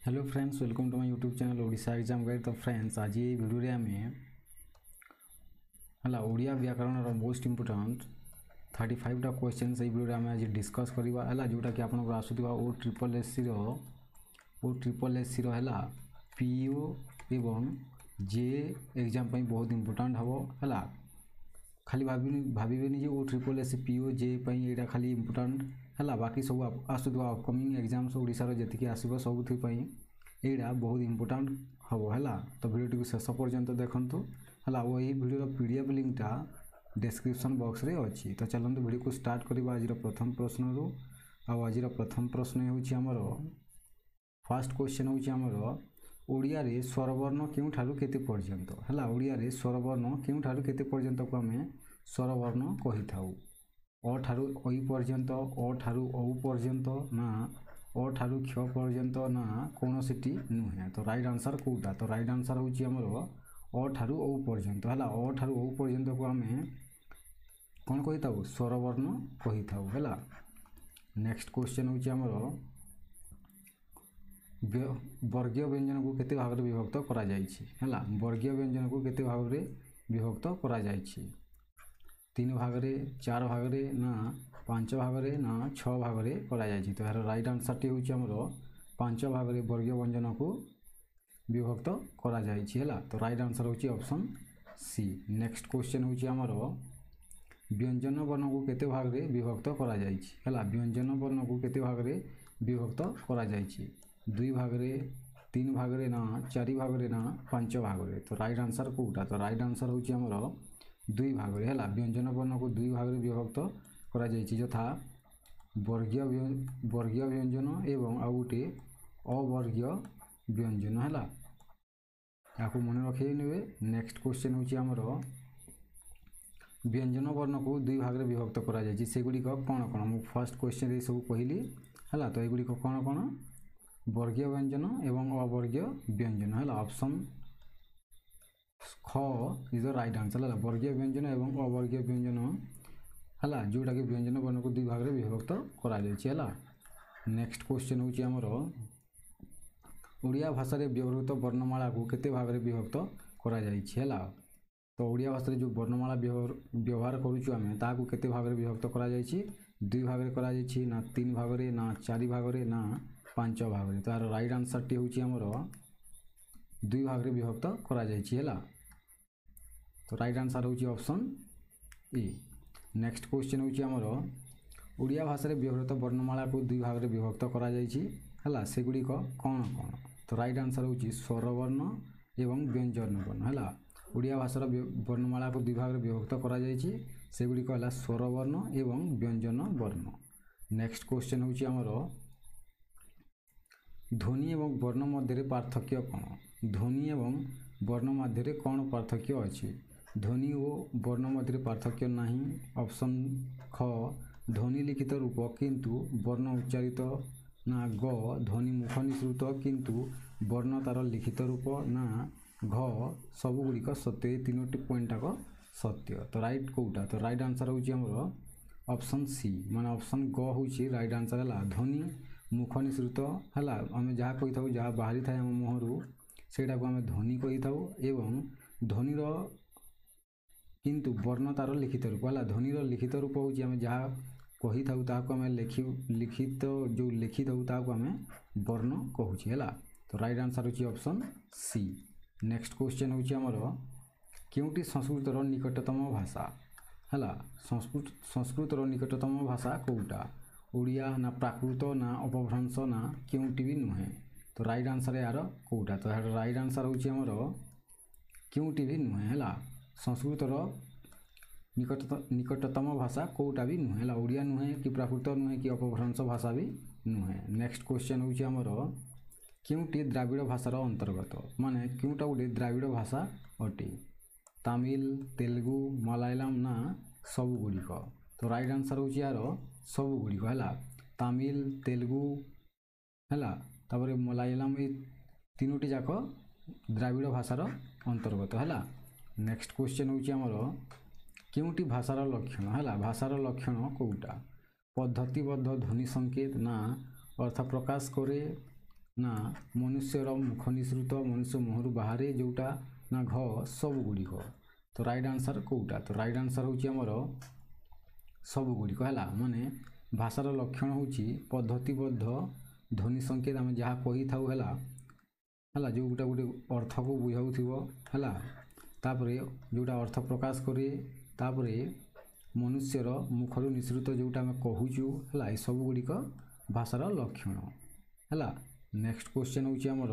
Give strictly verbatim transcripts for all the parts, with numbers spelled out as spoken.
Hello friends, welcome to my YouTube channel Odisha exam guide. तो friends, आज ये video आम है ओडिया व्याकरण मोस्ट इंपोर्टाट थर्टी फाइव टा क्वेश्चन से भिडियो आम आज डिस्कस करवा है जोटा कि आपको आसूवा ओ ट्रिपल एस सी ओ ट्रिपल एस सी रहा पीओ एवं जे एग्जाम बहुत इंपोर्टाट हम है। खाली भाभी भावेनि जे ओ ट्रिपल एस पीओ जे यहाँ खाली इंपोर्टाट है, बाकी सब आसूवा अपकमिंग एग्जाम्स ओडिशार जी आसो सब यहाँ बहुत इंपोर्टाट हम है। तो भिडियो शेष पर्यंत देखूँ है। वही भिडियो पीडीएफ लिंकटा डिस्क्रिप्शन बॉक्स रे अच्छी। तो चलते भिडियो को स्टार्ट करवा। आज प्रथम प्रश्न रु आज प्रथम प्रश्न होमर फास्ट क्वेश्चन होमर ओडिया रे स्वरवर्ण क्यों ठारू केते पर्यंत है। ओडिया रे स्वरवर्ण क्यों ठारू केते पर्यंत को आम स्वरवर्ण कही थाउ। अ ठारू ऐ पर्यंत, अ ठारू औ पर्यंत ना अ ठारू क्ष पर्यंत ना कौन सीटी नुहे। तो राइट आंसर कौटा। तो राइट आंसर होची हमरो अ ठारू औ पर्यंत है। अ ठारू औ पर्यंत को आम कौन कही थाउ स्वरवर्ण कही थाउ है। नेक्स्ट क्वेश्चन होची हमरो वर्गीय व्यंजन को केते भाग में विभक्त करा जायछि है। वर्गीय व्यंजन को केते भाग में विभक्त करा जायछि। तीन भाग में, चार भाग में ना पांच भाग में ना छः भाग में करा जायछि। तो यार राइट आंसर टी होछि हमरो पांच भाग में वर्गीय व्यंजन को विभक्त करा जायछि है। तो राइट आंसर होछि ऑप्शन सी। नेक्स्ट क्वेश्चन होछि हमरो व्यंजन वर्ण को केते भाग में विभक्त करा जायछि है। व्यंजन वर्ण को केते भाग में विभक्त करा जायछि। दुई भाग में, तीन भाग में ना चार भाग में ना पांच भाग में। तो राइट आंसर कौटा। तो राइट आंसर होछि हमरो दुई भाग में है। व्यंजन वर्ण को दुई भाग में विभक्त करा जायछि, यथा वर्गीय वर्गीय व्यंजन एवं आउ गोटे अवर्गीय व्यंजन है। या मन रखे ने। नेक्स्ट क्वेश्चन होछि हमरो व्यंजन वर्ण को दुई भाग में विभक्त करा जायछि, सेगुड़िक कौन कौन। मु फर्स्ट क्वेश्चन ये सब कहली है। तो एगुड़िक कौन कौन वर्गीय व्यंजन एवं अवर्गीय व्यंजन है। ऑप्शन ख इज द राइट आंसर है। वर्गीय व्यंजन एवं अवर्गीय व्यंजन है जोटा कि व्यंजन वर्ण को दुई भाग में विभक्त करा जायछि है। नेक्स्ट क्वेश्चन होछि हमरो ओडिया भाषा रे व्यवहृत वर्णमाला को केते भाग में विभक्त करा जायछि है। तो ओडिया भाषा रे जो वर्णमाला व्यवहार करूछु आमे ताकू केते भाग में विभक्त करा जायछि। दुई भाग में करा जायछि, ना तीन भाग में, ना चार भाग में, ना पांच भाग में। तो यार राइट आंसर टी होछि हमरो दुई भाग में विभक्त करा जायछि है। तो राइट आंसर होछि ऑप्शन ए। नेक्स्ट क्वेश्चन होछि हमरो ओडिया भाषा रे व्यवहृत वर्णमाला को दुई भाग में विभक्त करा जायछि है, सेगुड़िक कौन कौन। तो राइट आंसर होछि स्वरवर्ण एवं व्यंजन वर्ण है। ओडिया भाषार वर्णमाला को दुई भाग में विभक्त करा जायछि, सेगुड़िक है स्वरवर्ण एवं व्यंजन वर्ण। नेक्स्ट क्वेश्चन होछि हमरो ध्वनि एवं वर्ण मध्य पार्थक्य कौन। ध्वनि एवं वर्ण मध्य कौन पार्थक्य अच्छी। ध्वनि और वर्ण मध्य पार्थक्य नहीं। ऑप्शन ख ध्वनि लिखित रूप किंतु वर्ण उच्चारित ना ग ध्वनि मुख निसृत किंतु वर्ण तार लिखित रूप ना घ सबुगुड़िक सत्य। तीनो पॉइंट टाक सत्य। तो राइट कौटा। तो राइट आंसर होछि हमरो ऑप्शन सी माने ऑप्शन ग होछि राइट आंसर है। ध्वनि मुख निसृत है आम जहाँ कही था जहाँ बाहरी थाए आम मुहरु सेटा को आम ध्वनि कही था एवं ध्वनिर किंतु वर्ण तार लिखित रूप है। ध्वनिर लिखित रूप होछि आम जहाँ कही था ताको आम लिखि लिखित जो लिखि था ताको आम वर्ण कहूछि है। तो राइट आंसर होछि ऑप्शन सी। नेक्स्ट क्वेश्चन होछि हमर केउटी संस्कृतर निकटतम भाषा है। संस्कृत संस्कृतर निकटतम भाषा कौटा। ओडिया ना प्राकृत ना अपभ्रंश ना केउटी भी नुहे। तो राइट आंसर यार कौटा। तो यार राइट आंसर होछि हमर केउटी भी नुहे है। संस्कृतर निकट निकटतम भाषा कौटा भी नुहे है। ओडिया नुहे कि प्राकृत नुहे कि अपभ्रंश भाषा भी नुहे। नेक्स्ट क्वेश्चन होछि हमर केउटी द्राविड़ भाषार अंतर्गत माने केउटा गोटे द्राविड़ भाषा अटे। तमिल, तेलुगु, मलयालम ना सबुगुड़िक। तो राइट आंसर होछि यार सबुगुड़िक है। तमिल, तेलुगु है तापर मलयालम ये तीनोटी जाक द्राविड़ भाषार अंतर्गत है। नेक्स्ट क्वेश्चन होछि हमर केउटी भाषार लक्षण है। भाषार लक्षण कौटा। पद्धतिबद्ध ध्वनि संकेत ना अर्थ प्रकाश करे ना मनुष्यर मुख निसृत मनुष्य मुहर बाहर जोटा ना घ सब गुड़िक तो राइट आंसर कोटा तो राइट आंसर होची हमर सब गुड़िक है माने भाषार लक्षण होची पद्धतिबद्ध ध्वनि संकेत आम जहाँ कही था है जो गोटा गोटे अर्थ को बुझाऊ है तापर जोटा अर्थ प्रकाश करे तापर मनुष्यर मुखर निसृत जोटा आम कहूचु है ये सब गुड़िक भाषार लक्षण है। नेक्स्ट क्वेश्चन होची हमर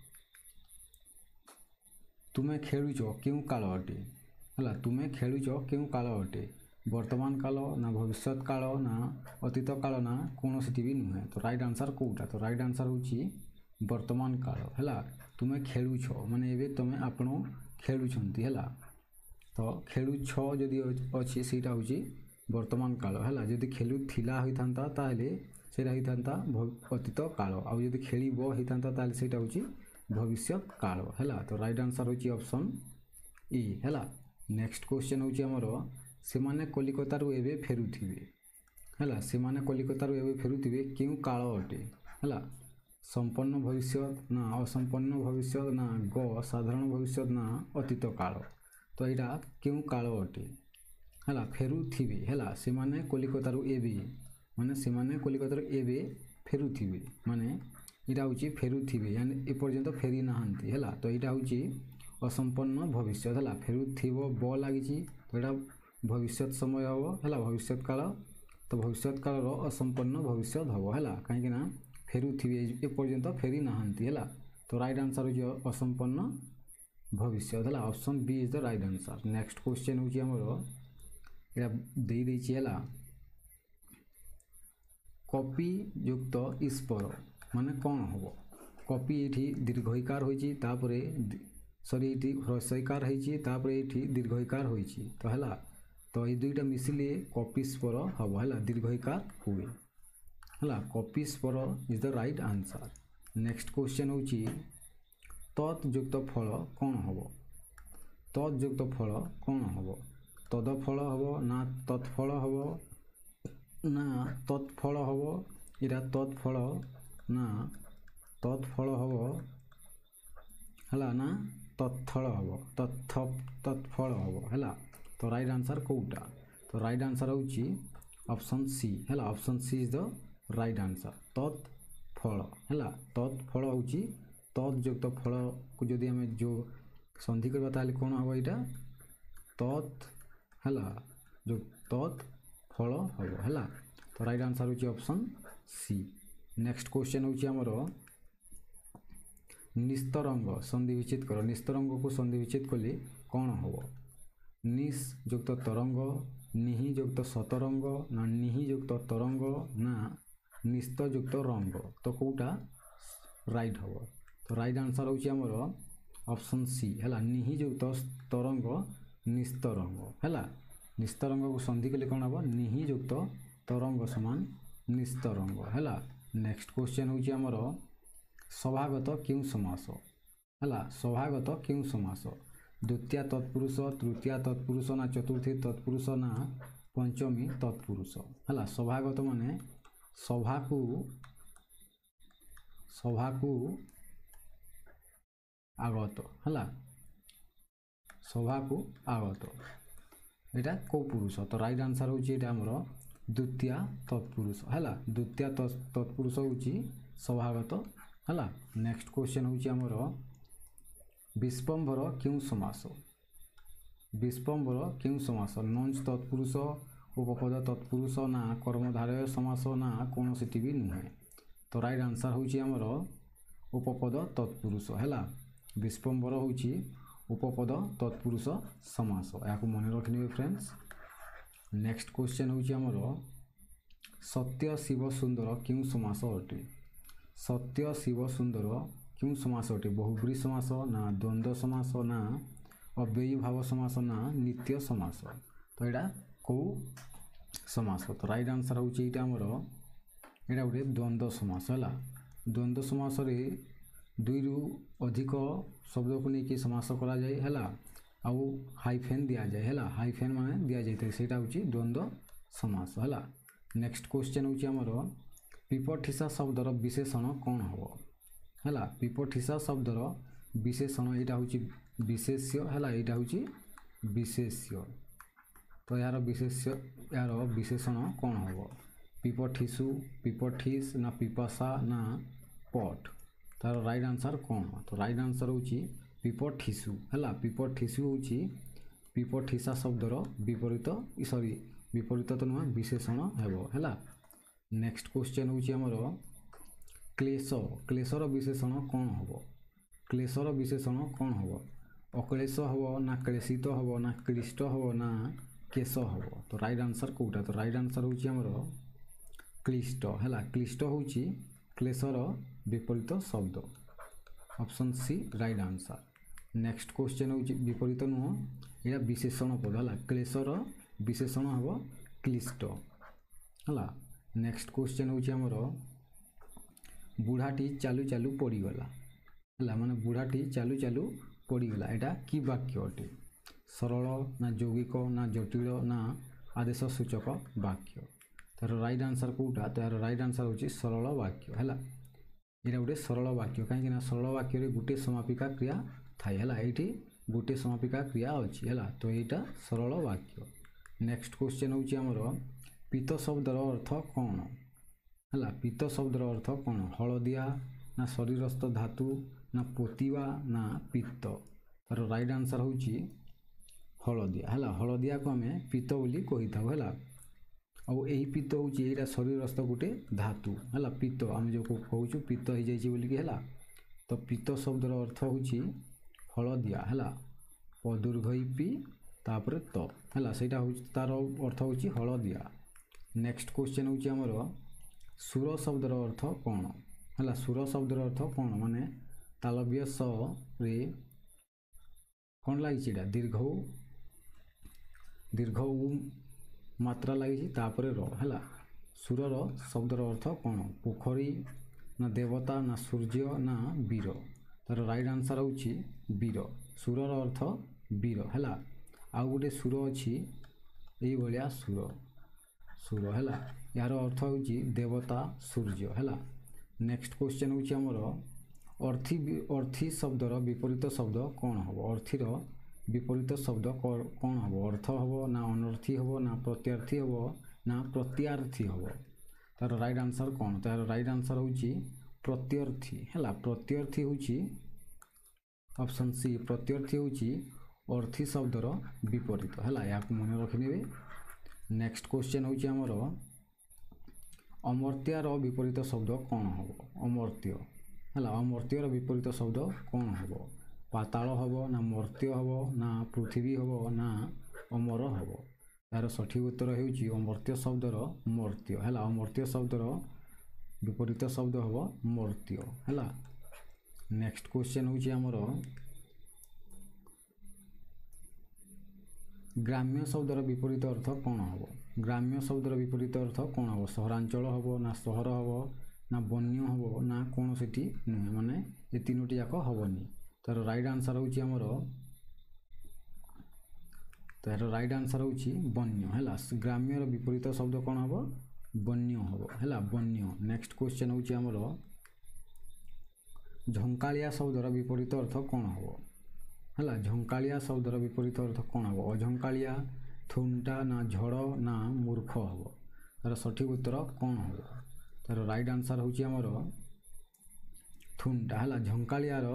तुमे खेलुच क्यों काल अटे है तुमे खेलुच क्यों काल अटे वर्तमान काल ना भविष्यत काल ना अतीत काल ना कौन सी भी नुहे तो राइट आंसर कोटा तो राइट आंसर होची वर्तमान काल है तुमे खेलुछ माने एबे तुमे आपण खेलुछंती है तो खेलुछ जदि अच्छी सेटा होची वर्तमान काल है जदि खेलु थिला होइथांता ताहले सेटा होइथांता अतीत काल आ जदि खेलिब होइथांता ताहले सेटा होची भविष्यत काल है तो राइट आंसर होची ऑप्शन ई है। नेक्स्ट क्वेश्चन होची हमर सेमाने कलिकतारू एबे फेरुथिबे है सेमाने कलिकतारू एबे फेरुथिबे क्यों काल अटे है संपन्न भविष्यत ना असंपन्न भविष्यत ना ग साधारण भविष्यत ना अतीत काल तो यहाँ क्यों काल अटे है फेरुथिबे है सेमाने कलिकतारू एबे माने सेमाने कलिकतारू एबे फेरुथिबे माने यहाँ हूँ फेरुथिबे यानी एपर्यंत फेरी नहांती है तो यहाँ हूँ असंपन्न भविष्य है फेरुथिब ब लगी तो यहाँ भविष्यत समय हम है भविष्यत काल तो भविष्यत काल असंपन्न भविष्यत हम है कहीं फेरुथिबे एपर्यंत फेरी नहांती है तो राइट आंसर हो असंपन्न भविष्य है option B is the right answer. Next question हूँ हमर दे देछि है कपि युक्त ईश्वर माने कौन हम कपि ये दीर्घईकार होइछि तापरे सॉरी ये ह्रस्वईकार होइछि तापरे ये दीर्घईकार होइछि तो है तो ये दुईटा मिसिले कपिस्वर हम है दीर्घईकार हुए है कपिस्वर is the right answer. Next question होची तत्युक्त फल कौन हम तत्युक्त फल कौन हम तदफल हम ना तत्फल हम ना तत्फल हम इरा तत्फल ना तत्फल हम है ना तत्फल हम तत्थ तत्फल हम है तो राइट आंसर कोटा तो राइट आंसर होची ऑप्शन सी है option C is the right answer तत्फल है तत्फल होची तत्युक्त फल को जदि आम जो संधि करबा ताले कौन हम यहाँ तत् है जो तत्फल हम है तो राइट आंसर होची ऑप्शन सी। नेक्स्ट क्वेश्चन होची हमर निस्तरंग संधि विच्छेद कर निस्तरंग को संधि विच्छेद कले कौन हम निस युक्त तरंग निहि युक्त सतरंग ना निहि युक्त तरंग ना निस्त युक्त रंग तो कोटा राइट हम तो राइट आंसर होची हमर ऑप्शन सी है निहि युक्त तरंग निस्तरंग है निस्तरंग को संधि कले कौन हम निहि युक्त तरंग समान निस्तरंग है। नेक्स्ट क्वेश्चन होची हमर स्वभागत क्यों समास है स्वभागत क्यों समास द्वितीय तत्पुरुष तृतीय तत्पुरुष ना चतुर्थी तत्पुरुष ना पंचमी तत्पुरुष है स्वभागत माने सभा को सभा को आगत है सभा को आगत यहाँ को पुरुष तो राइट आंसर होची हमर द्वितीय तत्पुरुष है द्वितीय तत्पुरुष होची स्वभागत है। नेक्स्ट क्वेश्चन होची हमर विश्वम्भर क्यों समास विश्वम्भर क्यों समास नंच तत्पुरुष उपपद तत्पुरुष ना कर्मधारय समास ना कौन सी भी नुहे तो राइट आंसर होची हमर उपपद तत्पुरुष है विश्वम्भर होची उपपद तत्पुरुष समास या मन रखिने फ्रेंड्स। नेक्स्ट क्वेश्चन होची हमर सत्य शिव सुंदर क्यों समास अटे सत्य शिव सुंदर क्यों समास अटे बहुब्री समास ना द्वंद्व समास ना अव्ययी भाव समास ना नित्य समास तो यहाँ कौ समास तो राइट आंसर होची यहाँ हमर यहाँ गोटे द्वंद्व समास है द्वंद्व समास दुई रु अधिक शब्द को लेकिन समास करा जाए है आउ हाइफेन दि जाए है हाइफेन माने दि जाए सेटा होची द्वंद्व समास है। नेक्स्ट क्वेश्चन होची हमर विपठिसा शब्दर विशेषण कौन हम है पिपठिसा शब्दर विशेषण यहाँ हूँ विशेष्य है यहाँ हूँ विशेष्य तो यार विशेष्य यार विशेषण कौन हम पिपठिसु पिपठिस ना पिपासा ना पट तार राइट आंसर कौन तो राइट आंसर हूँ पिपठिसु है पिपठिसु हूँ पिपठिसा शब्दर विपरीत सॉरी विपरीत तो नुह विशेषण है। नेक्स्ट क्वेश्चन हूँ आमर क्लेश क्लेशर विशेषण कौन हम क्लेशर विशेषण कौन हम अक्लेश हम ना क्लेशित हम ना क्लिष्ट हम ना केश हम तो राइट आंसर कौटा तो राइट आंसर हूँ आमर क्लिष्ट है क्लिष्ट हूँ क्लेशर विपरीत शब्द option C right answer. Next question हूँ विपरीत नुह यहाँ विशेषण पद है क्लेशर विशेषण हम क्लिष्ट है। नेक्स्ट क्वेश्चन हूँ आमर बुढ़ाटी चालू चालू पड़गला है माने बुढ़ाटी चालू चालू पड़गला यहाँ कि वाक्य अटे सरल ना यौगिक ना जटिल ना आदेश सूचक वाक्य तार राइट आंसर कौटा तो यार राइट आंसर हूँ सरल वाक्य है यहाँ गोटे सरल वाक्य कहीं सरल वाक्य गोटे समापिका क्रिया थाए है ये गोटे समापिका क्रिया अच्छी है तो यहाँ सरल वाक्य। नेक्स्ट क्वेश्चन हूँ आमर पीत शब्दर अर्थ कौन है पीत शब्दर अर्थ कौन हलदिया ना शरीरस्थ धातु ना पोतिवा ना पित्त तार राइट आंसर हूँ हलदिया है हलदिया को आम पीत बोली कही था है आउ यही पीत हूँ यहाँ शरीरस्थ गोटे धातु है पीत आम जो कहूँ पीत हो जाइए बोलिकी है तो पीत शब्दर अर्थ हूँ हलदिया है पदुर्घई पी तापर तो है सहीटा हूँ तार अर्थ हूँ हलदिया। नेक्स्ट क्वेश्चन हूँ आमर सुर शब्दर अर्थ कौन है सुर शब्दर अर्थ कौन माने तालव्य स रे कौन लगी दीर्घ दीर्घ उ मात्रा लगी तापर र है सुरर शब्दर अर्थ कौन पोखरी ना देवता ना सूर्य ना वीर तार राइट आंसर हूँ वीर सुरर अर्थ वीर है आउ गोटे सुर अच्छी यही भाया सुर सुर है यार अर्थ हूँ देवता सूर्य है। नेक्स्ट क्वेश्चन हूँ आमर अर्थी अर्थी शब्दर विपरीत शब्द कौन हम अर्थीर विपरीत शब्द कौन हम अर्थ हम ना अनर्थी हम ना प्रत्यार्थी हम ना प्रत्यार्थी हम तार राइट आंसर कौन तार राइट आंसर हूँ प्रत्यर्थी है प्रत्यर्थी हूँ ऑप्शन सी प्रत्यर्थी हूँ अर्थी शब्दर विपरीत है या मन रखिने। नेक्स्ट क्वेश्चन हूँ आमर अमर्त्यार विपरीत शब्द कौन हम अमर्त्य है अमर्त्यर विपरीत शब्द कौन हम पाताल हम ना मर्त्य हम ना पृथ्वी हम ना अमर हम यार सठिक उत्तर हो अमर्त्य शब्दर मर्त्य है अमर्त्य शब्दर विपरीत शब्द हम मर्त्य है। नेक्स्ट क्वेश्चन हूँ आमर ग्राम्य शब्दर विपरीत अर्थ कौन हम ग्राम्य शब्दर विपरीत अर्थ कौन हम सहरांचल हम ना सहर हम ना बन्य हम ना कौन से नुहे माने ये तीनोटी जाक हेनी तार राइट आंसर हूँ आमर तार राइट आंसर हूँ बन्य है ग्राम्यर विपरीत शब्द कौन हम बन्य हम है बन्य। नेक्स्ट क्वेश्चन हूँ आमर झंकालिया शब्दर विपरीत अर्थ कौन हम है झंकालिया शब्दर विपरीत अर्थ कौन हम अझंकालिया थुंटा ना झड़ ना मूर्ख हम तार सठिक उत्तर कौन हम तार राइट आंसर हूँ आमर थुंटा है झंकालियार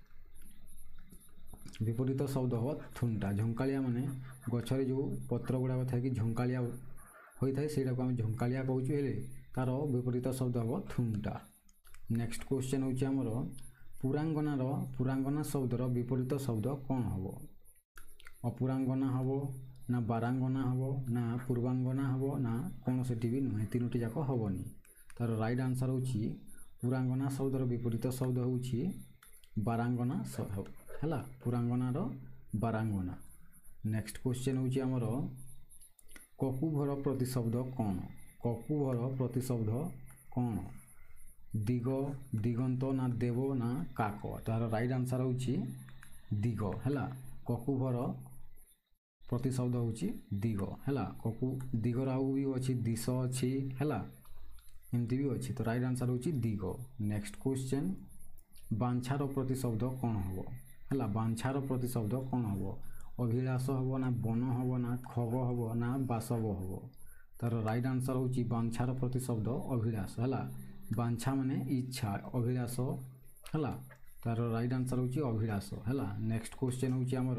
विपरीत शब्द हम थुंटा झंकालिया माने गछरे जो पत्र गुड़ाक था कि झंकालिया होता है से आम झंकालिया कहूँ तार विपरीत शब्द हम थुंटा। नेक्स्ट क्वेश्चन हूँ आमर पुरांगनार पुरांगना शब्दर विपरीत शब्द कौन हम अपुरांगना हम ना बारांगना हम ना पूर्वांगना हम ना कौन से भी नुहे तीनोटी जाक हेनी तार राइट आंसर हूँ पुरांगना शब्दर विपरीत शब्द हूँ बारांगना है पुरांगनार बारांगना। नेक्स्ट क्वेश्चन हूँ आमर ककुभर प्रतिशब्द कौन ककुभर प्रतिशब्द कौन दिग दिगंत ना देव ना काक तार राइट आंसर हूँ दिग है ककुभर प्रतिशब्द हूँ दिग है ककु दिगर आउ भी अच्छी दिश अच्छी है एमती भी अच्छी तो राइट आंसर हूँ दिग। नेक्स्ट क्वेश्चन बांछार प्रतिशब्द कौन हम है बांछार प्रतिशब्द कौन हम अभिलाष हम ना बन हम ना खग हम ना बासव हम तार राइट आंसर हूँ बांछार प्रतिशब्द अभिलाष है बांछा माने इच्छा अभिलाष है तार राइट आंसर हूँ अभिलाष है। नेक्स्ट क्वेश्चन हूँ आमर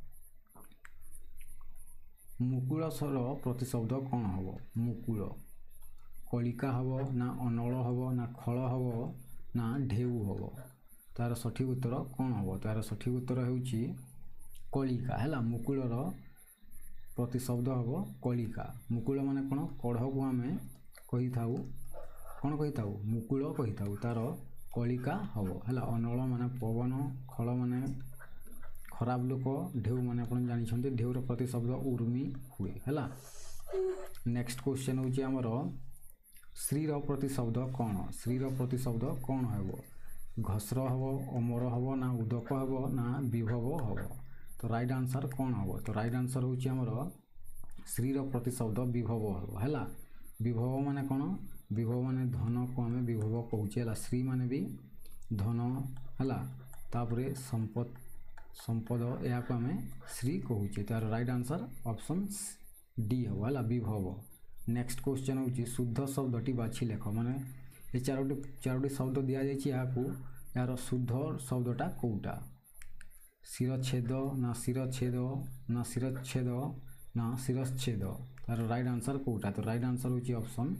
मुकुल स्वर प्रतिशब्द कौन हम मुकुल कलिका हम ना अनल हम ना खल हम ना ढेउ हम तार सठिक उत्तर कौन हम तार सठिक उत्तर होउची कलिका है मुकुलर प्रतिशब्द हम कलिका मुकुल माने कौन कढ़ को आम कही था कौन कही था मुकुल कही था तार कलिका हम है अनल माने पवन खल माने खराब लोक ढेउ माने आप जानते ढेउर प्रतिशब्द उर्मी हुए है। नेक्स्ट क्वेश्चन हूँ आमर श्रीर प्रतिशब्द कौन श्रीर प्रतिशब्द कौन हम घस्र हम अमर हम ना उदक हम ना विभव हम तो राइट आंसर कौन हम तो राइट आंसर हूँ आमर श्रीर प्रतिशब्द विभव हम है। विभव माने कौन विभव माने धन को आम विभव कहूचे श्री माने भी धन है तापर संपद संपद या आम श्री कहूचे तार राइट आंसर ऑप्शन डी हम है विभव। नेक्स्ट क्वेश्चन हूँ शुद्ध शब्दटी बाछि लेख माने ये चारोटी चारोटी शब्द दि जाए यार शुद्ध शब्दटा कौटा शिरच्छेद ना शिरच्छेद ना शिरच्छेद ना शिरच्छेद तार राइट आंसर कौटा तो राइट आंसर हूँ ऑप्शन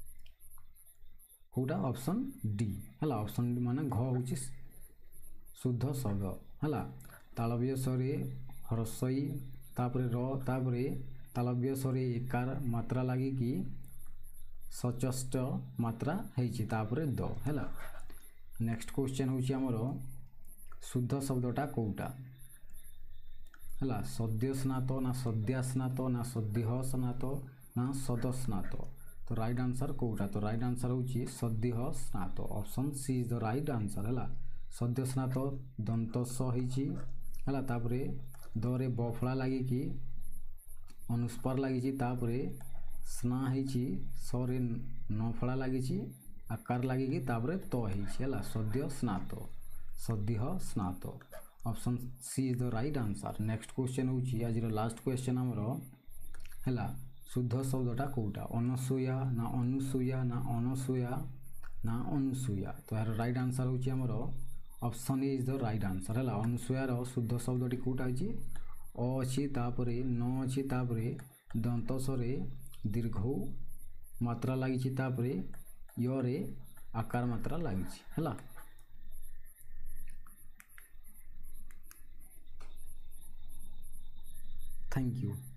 कौटा ऑप्शन डी है ऑप्शन डी माने घ हूँ शुद्ध शब्द है तालव्य स्वरे ह्रस्वई तापर र तापर तालव्य स्वरे एकार मात्रा लगी कि सचष्ट मात्रा है तापर द है। नेक्स्ट क्वेश्चन हूँ आमर शुद्ध शब्दटा कौटा है सद्य स्नात ना सद्या स्नात ना सद्य स्नात ना सद स्नात तो राइट आंसर कौटा तो राइट आंसर हूँ सद्य स्नात option C is the right answer है सद्य स्नात दंत है तापर दरे बफला लगी कि अनुस्पार लगी तापर स्ना है सरे नफड़ा लगी आकार लगी तापर तो है सद्य स्नात सद्य स्नात option C is the right answer. Next question हूँ आज लास्ट क्वेश्चन आमर है शुद्ध शब्दटा कौटा अनसूया ना अनुसूया ना अनसूया ना अनुसूया तो यार राइट आंसर हूँ आमर option A is the right answer है अनुसूयार शुद्ध शब्दटी कौटा अच्छी अ अच्छी तापर न अच्छी तापर दंतसरे दीर्घ मात्रा लगी तापर ୟରେ आकार मात्रा लगी है। Thank you.